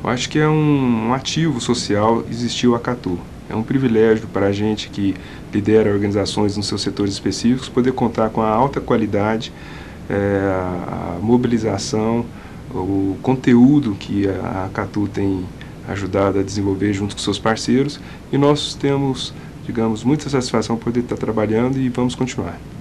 Eu acho que é um ativo social existir o Acatu. É um privilégio para a gente que lidera organizações nos seus setores específicos poder contar com a alta qualidade, a mobilização, o conteúdo que a Acatu tem ajudado a desenvolver junto com seus parceiros, e nós temos, digamos, muita satisfação por poder estar trabalhando e vamos continuar.